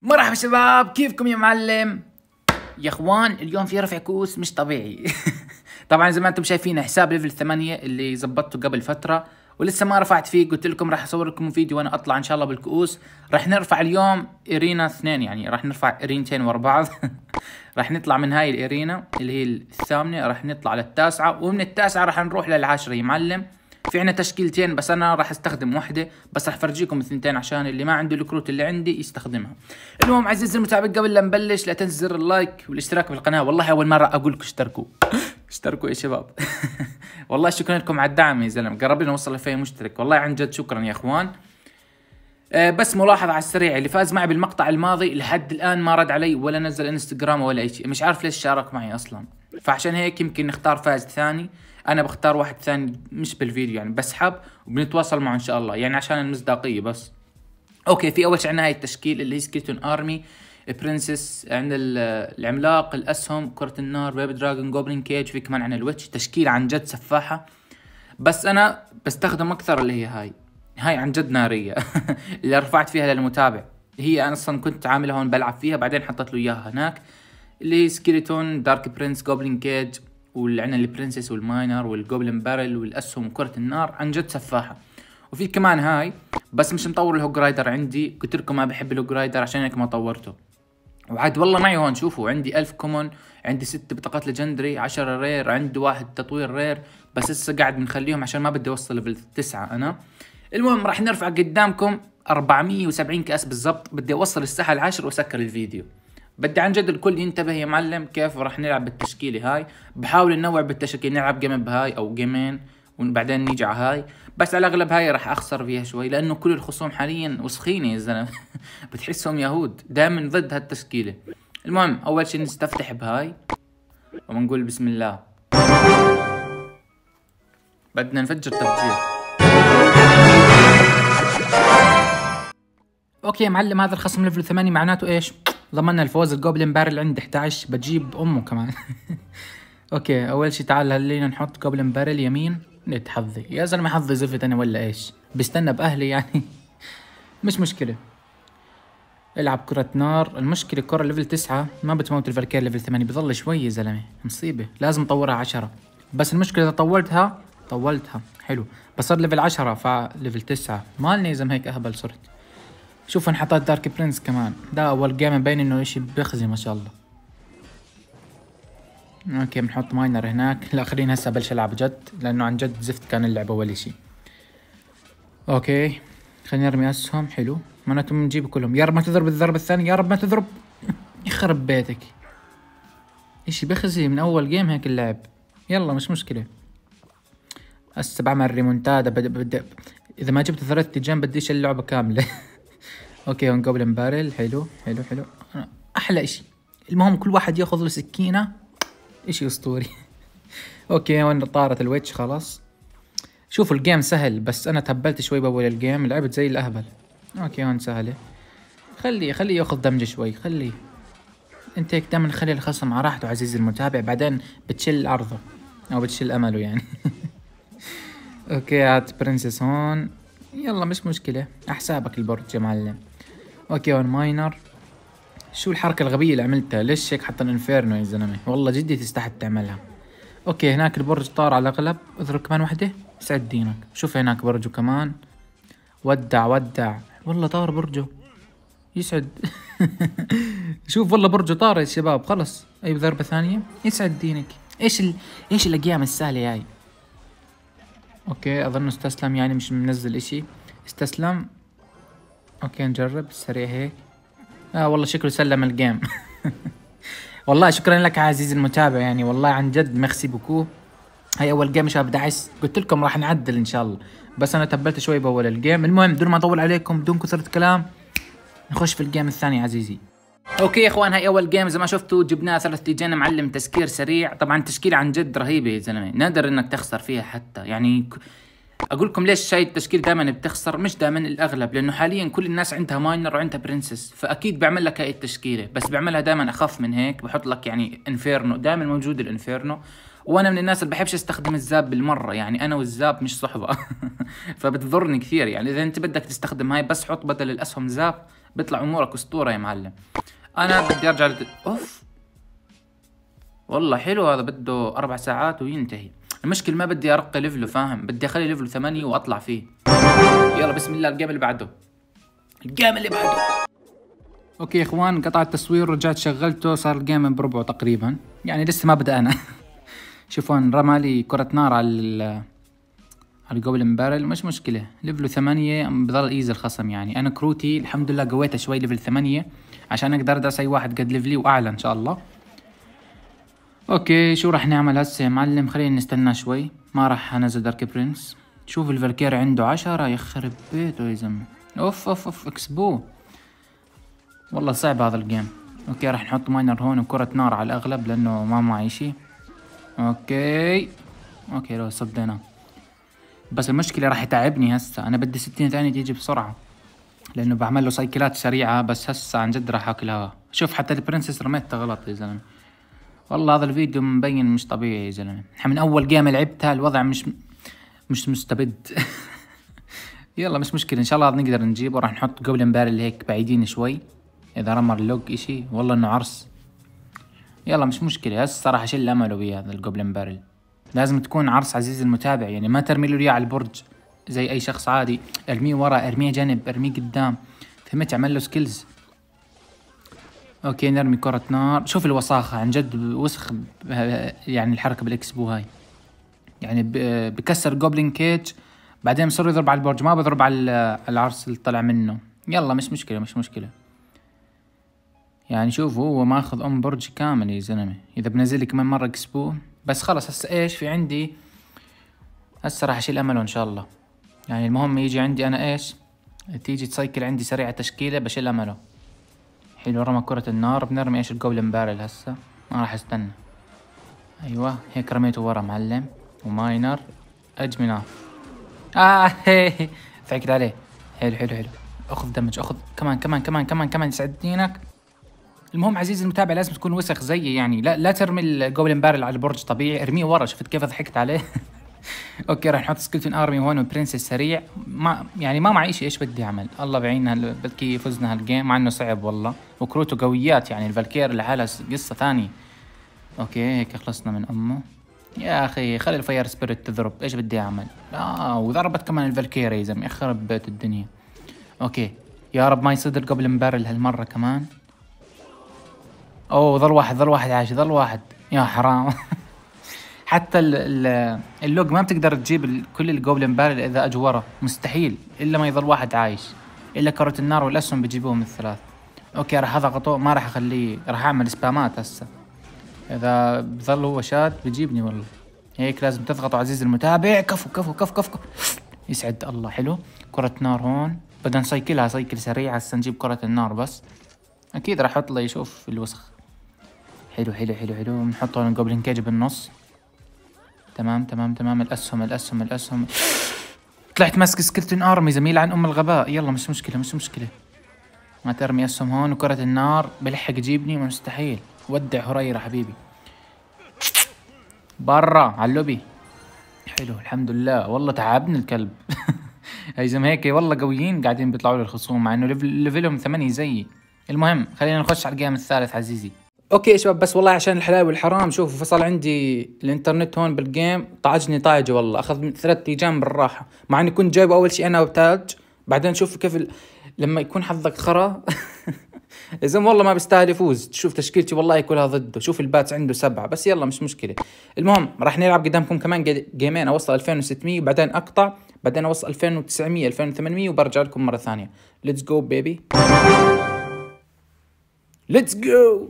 مرحبا شباب، كيفكم يا معلم؟ يا اخوان اليوم في رفع كؤوس مش طبيعي. طبعا زي ما انتم شايفين حساب ليفل 8 اللي زبطته قبل فترة ولسه ما رفعت فيه. قلت لكم راح اصور لكم فيديو وانا اطلع ان شاء الله بالكؤوس. راح نرفع اليوم ارينا 2، يعني راح نرفع ارينتين ورا بعض. راح نطلع من هاي الارينا اللي هي الثامنة، راح نطلع للتاسعة، ومن التاسعة راح نروح للعاشرة يا معلم. في عنا تشكيلتين بس انا راح استخدم واحدة بس، راح افرجيكم الثنتين عشان اللي ما عنده الكروت اللي عندي يستخدمها. المهم عزيزي المتابع، قبل لا نبلش لا تنسى زر اللايك والاشتراك بالقناة. والله اول مرة اقول لكم اشتركوا. اشتركوا يا شباب. والله شكرا لكم على الدعم يا زلمة، قربنا نوصل ل 2000 مشترك، والله عن جد شكرا يا اخوان. بس ملاحظة على السريع، اللي فاز معي بالمقطع الماضي لحد الآن ما رد علي ولا نزل انستغرام ولا أي شيء، مش عارف ليش شارك معي أصلا. فعشان هيك يمكن نختار فاز ثاني. أنا بختار واحد ثاني مش بالفيديو، يعني بسحب وبنتواصل معه إن شاء الله، يعني عشان المصداقية بس. أوكي، في أول شيء عندنا هاي التشكيل اللي هي سكيلتون آرمي، برنسس، عندنا العملاق، الأسهم، كرة النار، بيبي دراجون، جوبلين كيج، في كمان عندنا الويتش. تشكيل عن جد سفاحة، بس أنا بستخدم أكثر اللي هي هاي عن جد نارية. اللي رفعت فيها للمتابع، هي انا اصلا كنت عاملها هون بلعب فيها، بعدين حطيت له اياها هناك. اللي هي سكيلتون، دارك برنس، جوبلين كيج، وعندنا البرنسس والماينر والجوبلين بارل والاسهم وكرة النار. عن جد سفاحة. وفي كمان هاي بس مش مطور الهوج رايدر عندي، قلت لكم ما بحب الهوج رايدر عشان هيك ما طورته. وعاد والله معي هون شوفوا، عندي 1000 كومون، عندي 6 بطاقات ليجندري، 10 رير، عندي 1 تطوير رير، بس لسه قاعد بنخليهم عشان ما بدي اوصل ليفل 9 انا. المهم راح نرفع قدامكم 470 كأس بالضبط. بدي اوصل الساعة 10 واسكر الفيديو. بدي عن جد الكل ينتبه يا معلم كيف راح نلعب بالتشكيلة هاي. بحاول ننوع بالتشكيل، نلعب جيم بهاي او جيمين وبعدين نيجي على هاي، بس على الاغلب هاي راح اخسر فيها شوي لانه كل الخصوم حاليا وسخينة يا زلمة. بتحسهم يهود دائما ضد هالتشكيلة. المهم اول شيء نستفتح بهاي ونقول بسم الله. بدنا نفجر تفجير. اوكي يا معلم، هذا الخصم ليفل 8 معناته ايش؟ ضمننا الفوز. الجوبلين بارل عندي 11، بجيب امه كمان. اوكي اول شي تعال خلينا نحط جوبلين بارل يمين. نت حظي يا زلمه، حظي زفت انا ولا ايش؟ بستنى باهلي يعني. مش مشكله. العب كرة نار. المشكلة الكرة ليفل 9 ما بتموت الفالكير ليفل 8، بضل شوي يا زلمه، مصيبة. لازم اطورها 10، بس المشكلة اذا طولتها حلو، بس صار ليفل 10 فليفل 9 مالني يا زلمه، هيك اهبل صرت. شوف انحطت دارك برنس كمان، ده اول جيم مبين انه اشي بيخزي ما شاء الله. اوكي بنحط ماينر هناك. لا خلينا هسه ابلش العب جد لانه عن جد زفت كان اللعبة اول اشي. اوكي خلينا نرمي اسهم. حلو، معناته بنجيب كلهم. يا رب ما تضرب الضربة الثانية، يا رب ما تضرب. يخرب بيتك، اشي بيخزي من اول جيم هيك اللعب. يلا مش مشكلة، هسه بعمل ريمونتادا. بدي اذا ما جبت 3 جيم بديش اللعبة كاملة. اوكي هون جوبلين بارل. حلو حلو حلو، احلى اشي. المهم كل واحد ياخذ له سكينة، اشي اسطوري. اوكي هون طارت الويتش خلاص. شوفوا الجيم سهل، بس انا تهبلت شوي باول الجيم، لعبت زي الاهبل. اوكي هون سهلة، خليه ياخذ دمج شوي. خليه انت هيك دائما، خلي الخصم على راحته عزيزي المتابع، بعدين بتشل عرضه او بتشل امله يعني. اوكي هات برنسس هون. يلا مش مشكلة، احسابك البرج يا معلم. اوكي هون ماينر. شو الحركة الغبية اللي عملتها؟ ليش هيك حتى الانفيرنو يا زلمة؟ والله جدي تستحق تعملها. اوكي هناك البرج طار على الاغلب. اضرب كمان وحدة، سعد دينك. شوف هناك برجه كمان. ودع والله طار برجه، يسعد. شوف والله برجه طار يا شباب، خلص. اي ضربة ثانية، يسعد دينك. ايش الاقيام السهلة هاي؟ اوكي اظن استسلم، يعني مش منزل اشي. استسلم. اوكي نجرب سريع هيك. والله شكله سلم الجيم. والله شكرا لك عزيزي المتابع، يعني والله عن جد ميرسي بوكو. هاي اول جيم شباب دعس، قلت لكم راح نعدل ان شاء الله، بس انا تبلت شوي باول الجيم. المهم بدون ما اطول عليكم، بدون كثرة كلام، نخش في الجيم الثاني عزيزي. اوكي يا اخوان، هاي اول جيم زي ما شفتوا جبناها 3 لجان معلم. تسكير سريع، طبعا تشكيلة عن جد رهيبة يا زلمة، نادر انك تخسر فيها حتى. يعني اقول لكم ليش هاي التشكيل دائما بتخسر، مش دائما الاغلب، لانه حاليا كل الناس عندها ماينر وعندها برنسس، فاكيد بيعمل لك هاي التشكيله، بس بيعملها دائما اخف من هيك. بحط لك يعني انفيرنو، دائما موجود الانفيرنو. وانا من الناس اللي بحبش استخدم الزاب بالمره، يعني انا والزاب مش صحبه. فبتضرني كثير. يعني اذا انت بدك تستخدم هاي، بس حط بدل الاسهم زاب، بيطلع امورك اسطوره يا معلم. انا بدي ارجع اوف، والله حلو هذا، بده 4 ساعات وينتهي. المشكلة ما بدي ارقي ليفله، فاهم؟ بدي اخلي ليفله 8 واطلع فيه. يلا بسم الله، الجيم اللي بعده، الجيم اللي بعده. اوكي يا اخوان، قطع التصوير ورجعت شغلته، صار الجيم بربعه تقريبا، يعني لسه ما بدأنا. شوفون رمى لي كرة نار على الجوبلن بارل، مش مشكلة، ليفله 8 بضل ايزي الخصم. يعني انا كروتي الحمد لله قويته شوي ليفل 8 عشان اقدر ادرس اي واحد قد ليفلي واعلى ان شاء الله. اوكي شو راح نعمل هسه يا معلم؟ خلينا نستنى شوي، ما راح انزل دارك برنس. شوف الفالكير عنده 10، يخرب بيته يا زلمة. اوف اوف اوف اكسبوه، والله صعب هذا الجيم. اوكي راح نحط ماينر هون وكرة نار على الاغلب لانه ما معي شي. اوكي لو صدينا، بس المشكلة راح يتعبني هسه. انا بدي 60 ثانية تيجي بسرعة لانه بعمل له سايكلات سريعة، بس هسه عن جد راح اكلها. شوف حتى البرنسس رميتها غلط يا زلمة. والله هذا الفيديو مبين مش طبيعي يا زلمة. من اول جيم لعبتها الوضع مش مستبد. يلا مش مشكلة، ان شاء الله نقدر نجيبه. راح نحط جوبلن بارل هيك بعيدين شوي، اذا رمى اللوج اشي والله انه عرس. يلا مش مشكلة، هسه راح اشيل امله بيه. هذا الجوبلن بارل لازم تكون عرس عزيز المتابع، يعني ما ترمي له اياه على البرج زي اي شخص عادي. ارميه ورا، ارميه جنب، ارميه قدام، فهمت؟ اعمل له سكيلز. اوكي نرمي كرة نار. شوف الوساخة عن جد، وسخ يعني الحركة بالاكسبو هاي، يعني بكسر جوبلين كيج بعدين بصير يضرب على البرج، ما بضرب على العرس اللي طلع منه. يلا مش مشكلة. يعني شوف هو ماخذ برج كامل يا زلمة. اذا بنزل لي كمان مرة اكسبو بس خلص. هسه ايش في عندي؟ هسه راح اشيل امله ان شاء الله. يعني المهم يجي عندي انا ايش، تيجي تسايكل عندي سريعة تشكيلة، بشيل امله. حلو رمى كرة النار، بنرمي ايش الجوبلن بارل هسه، ما راح استنى. ايوه هيك رميته ورا معلم، وماينر اجمي نار. هي فكت عليه. حلو اخذ دمج، اخذ كمان يسعد دينك. المهم عزيزي المتابع لازم تكون وسخ زيي، يعني لا ترمي الجوبلن بارل على البرج طبيعي، ارميه ورا. شفت كيف ضحكت عليه؟ اوكي راح نحط سكلتون ارمي هون وبرنسس سريع. ما معي شيء، ايش بدي اعمل؟ الله بعيننا بلكي فزنا هالجيم مع انه صعب والله، وكروته قويات يعني الفالكير لحالها قصة ثانية. اوكي هيك خلصنا من امه. يا اخي خلي الفاير سبيريت تضرب، ايش بدي اعمل؟ وضربت كمان الفالكير يا زلمه، يخرب بيت الدنيا. اوكي يا رب ما يصير قبل مبارل هالمره كمان. ظل واحد عايش، ظل واحد، يا حرام. حتى اللوج ما بتقدر تجيب كل الجوبلن بارل اذا اجوره، مستحيل الا ما يظل واحد عايش، الا كرة النار والاسهم بيجيبوهم الثلاث. اوكي راح اضغطه، ما راح اخليه، راح اعمل سبامات هسه. اذا بظل هو شاد بجيبني والله. هيك لازم تضغطوا عزيزي المتابع. كفو. يسعد الله. حلو كرة نار هون، بدنا نسيكلها سيكل سريع هسه، نجيب كرة النار بس. اكيد راح احط لي يشوف الوسخ. حلو بنحط هون الجوبلين كيج بالنص. تمام. الاسهم. طلعت ماسك سكلتون ارمي زميل عن ام الغباء. يلا مش مشكلة. ما ترمي اسهم هون، وكرة النار بلحق يجيبني مستحيل. ودع هريرة حبيبي، برا على اللوبي. حلو الحمد لله، والله تعبني الكلب. هاي زي ما هيك والله قويين قاعدين بيطلعوا لي الخصوم مع انه ليفلهم 8 زيي. المهم خلينا نخش على الجيم الثالث عزيزي. اوكي يا شباب، بس والله عشان الحلال والحرام شوفوا فصل عندي الانترنت هون بالجيم، طعجني طاجة والله، اخذ 3 ايام بالراحة، مع اني كنت جايبه اول شيء انا وتاج. بعدين شوف كيف لما يكون حظك خرا. اذا والله ما بيستاهل يفوز. تشوف تشكيلتي والله كلها ضده. شوف الباتس عنده 7 بس، يلا مش مشكلة. المهم راح نلعب قدامكم كمان جيمين، اوصل 2600 وبعدين اقطع، بعدين اوصل 2900 2800 وبرجع لكم مرة ثانية. ليتس جو بيبي، ليتس جو.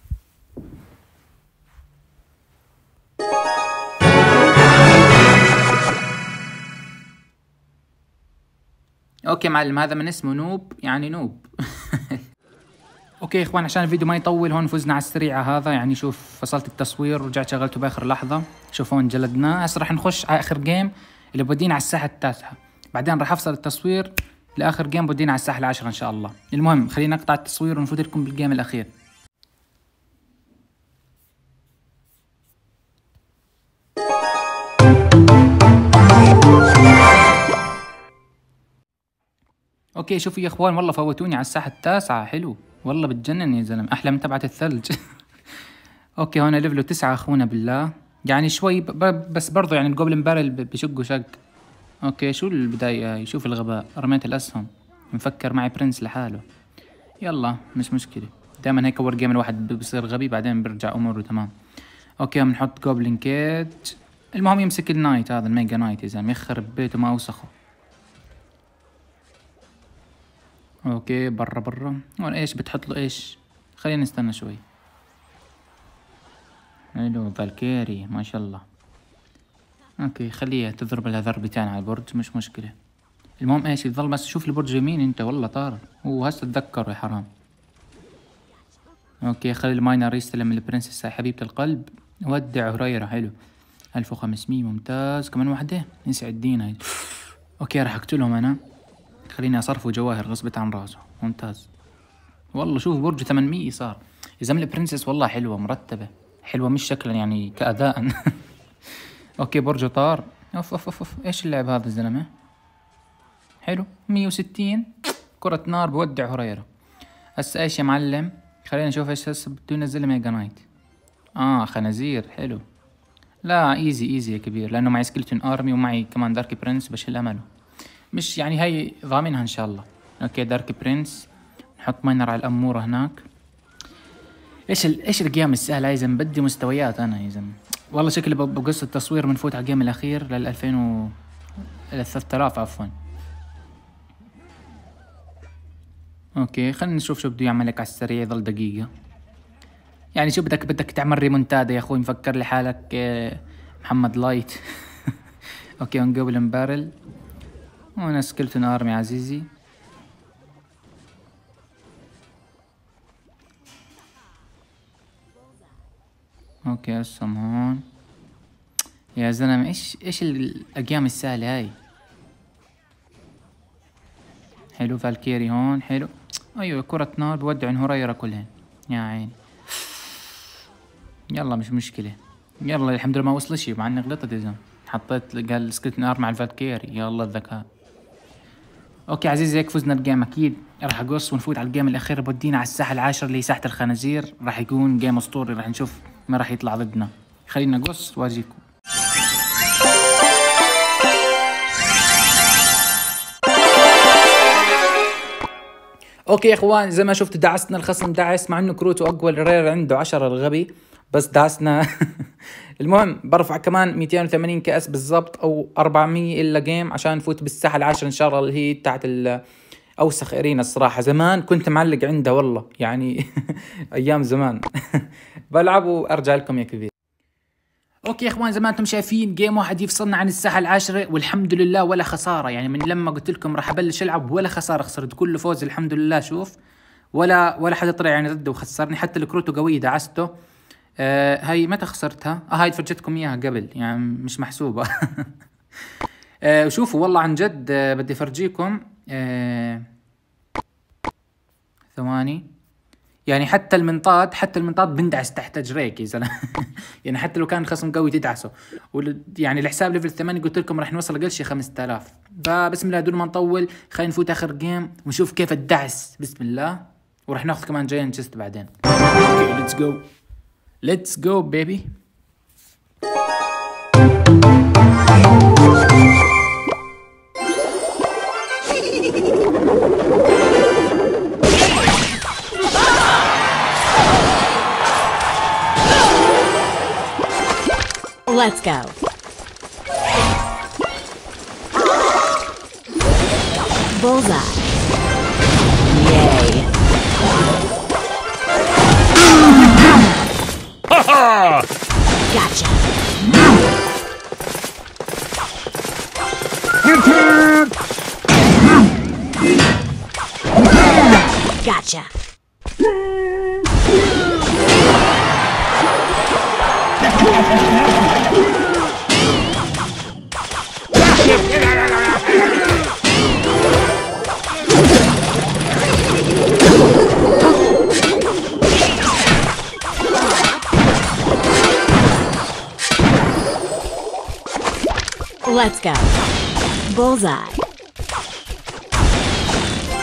اوكي معلم، هذا من اسمه نوب، يعني نوب. اوكي يا اخوان، عشان الفيديو ما يطول هون فزنا على السريعة هذا. يعني شوف فصلت التصوير ورجعت شغلته باخر لحظة. شوف هون جلدناه. هسه راح نخش على اخر جيم اللي بودينا على الساحة التاسعة، بعدين راح افصل التصوير لاخر جيم بودينا على الساحة العاشرة ان شاء الله. المهم خلينا نقطع التصوير ونفوت لكم بالجيم الاخير. اوكي شوفوا يا اخوان، والله فوتوني على الساحة التاسعة. حلو والله، بتجنن يا زلمة، احلى من تبعة الثلج. اوكي هون ليفله 9 اخونا بالله، يعني شوي بس برضو يعني الجوبلن بارل بشقوا شق. اوكي شو البداية هاي؟ شوف الغباء، رميت الاسهم مفكر معي برنس لحاله. يلا مش مشكلة، دائما هيك اول جيم الواحد بصير غبي بعدين بيرجع اموره تمام. اوكي بنحط جوبلن كيج، المهم يمسك النايت هذا الميجا نايت يا زلمة، يخرب بيته ما اوسخه. اوكي برا هون ايش بتحط له ايش؟ خلينا نستنى شوي. حلو فالكيري ما شاء الله. اوكي خليها تضرب لها ضربتين على البرج مش مشكلة. المهم ايش يضل بس شوف البرج يمين انت والله طار، وهسه تذكر يا حرام. اوكي خلي الماينر يستلم البرنسس هاي حبيبة القلب. ودع هريرة. حلو 1500 ممتاز، كمان وحدة يسعد دينا هاي. اوكي راح اقتلهم انا، خليني اصرفه جواهر غصبت عن راسه. ممتاز والله، شوف برج 800 صار يا زلمة. البرنسس والله حلوة مرتبة، حلوة مش شكلا يعني كأداء. اوكي برجه طار. اوف اوف اوف ايش اللعب هذا الزلمة. حلو 160 كرة نار بودع هريرة. هسا ايش يا معلم، خلينا نشوف ايش هسه بده ينزل ميجا نايت. خنازير حلو. لا ايزي يا كبير، لانه معي سكيلتون ارمي ومعي كمان دارك برنس بشيل امله، مش يعني هي ضامنها ان شاء الله. اوكي دارك برنس، نحط ماينر على الامورة هناك. ايش الجيم السهل يا زلمة، بدي مستويات انا يا زلمة. والله شكلي بقص التصوير بنفوت على الجيم الاخير لل 2000 ل 3000 عفوا. اوكي خلينا نشوف شو بده يعمل لك على السريع، يضل دقيقة. يعني شو بدك تعمل ريمونتادا يا اخوي، مفكر لحالك محمد لايت. اوكي اون جوبلن بارل، وانا سكلتون ارمي عزيزي. اوكي اسهم هون يا زلمة. ايش الاقيام السهلة هاي. حلو فالكيري هون حلو. ايوه كرة نار بودع هريرة كلهن يا عيني. يلا مش مشكلة، يلا الحمد لله ما وصل شي، مع اني غلطت يا زلمة، حطيت قال سكلت نار مع الفالكيري. يلا الذكاء. اوكي عزيزي هيك فزنا الجيم اكيد. راح اقص ونفوت على الجيم الاخير، بودينا على الساحة العاشرة اللي هي ساحة الخنازير. راح يكون جيم اسطوري، راح نشوف ما راح يطلع ضدنا. خلينا نقص واجيكم. اوكي يا اخوان زي ما شفت دعسنا الخصم دعس، مع انه كروته اقوى، الرير عنده 10 الغبي بس دعسنا. المهم برفع كمان 280 كأس بالضبط او 400 الا جيم عشان نفوت بالساحة العاشرة ان شاء الله، اللي هي تاعت اوسخ ارينا. الصراحة زمان كنت معلق عندها والله يعني. ايام زمان. بلعب وارجع لكم يا كبير. اوكي يا اخوان زي ما انتم شايفين جيم واحد يفصلنا عن الساحة العاشرة، والحمد لله ولا خسارة. يعني من لما قلت لكم راح ابلش العب ولا خسارة خسرت، كله فوز الحمد لله. شوف ولا حدا طلع يعني ضده وخسرني، حتى الكروتو قوية دعسته. هاي متى خسرتها؟ هاي فرجتكم اياها قبل يعني مش محسوبة. وشوفوا والله عن جد بدي فرجيكم. ثواني، يعني حتى المنطاد بندعس تحت اجريك يا زلمه. يعني حتى لو كان خصم قوي تدعسه. يعني الحساب ليفل 8 قلت لكم راح نوصل اقل شيء 5000. فبسم الله دون ما نطول خلينا نفوت اخر جيم ونشوف كيف الدعس. بسم الله. وراح ناخذ كمان جاين تشست بعدين. اوكي ليتس جو بيبي. Let's go. Bullseye. Yay. Gotcha. Gotcha. Let's go. Bullseye.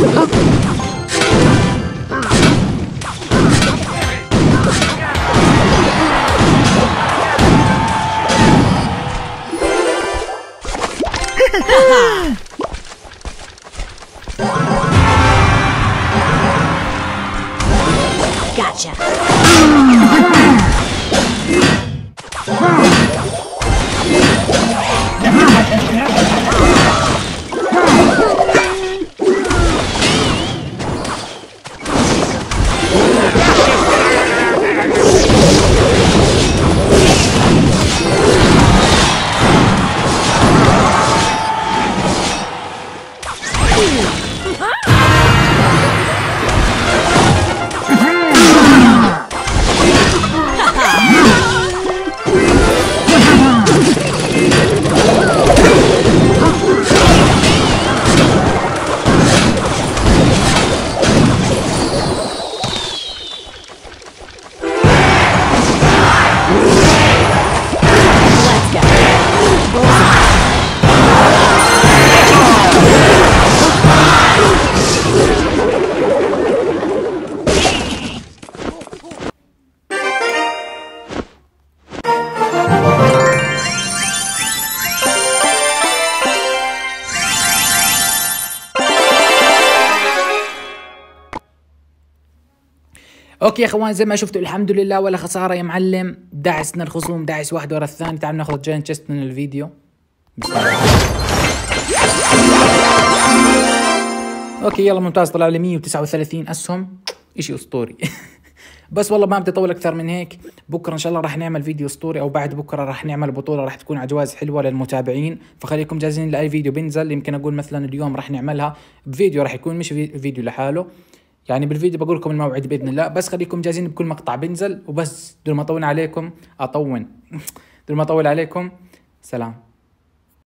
Gotcha. اوكي يا اخوان، زي ما شفتوا الحمد لله ولا خساره يا معلم. دعسنا الخصوم دعس واحد ورا الثاني. تعال ناخذ جاين تشست من الفيديو. اوكي يلا ممتاز، طلع لي 139 اسهم، اشي اسطوري. بس والله ما بدي اطول اكثر من هيك. بكره ان شاء الله راح نعمل فيديو اسطوري، او بعد بكره راح نعمل بطوله راح تكون على جوائز حلوه للمتابعين، فخليكم جاهزين لاي فيديو بينزل. يمكن اقول مثلا اليوم راح نعملها بفيديو، راح يكون مش فيديو لحاله، يعني بالفيديو بقول لكم الموعد باذن الله. بس خليكم جاهزين بكل مقطع بينزل. وبس دول ما اطول عليكم سلام.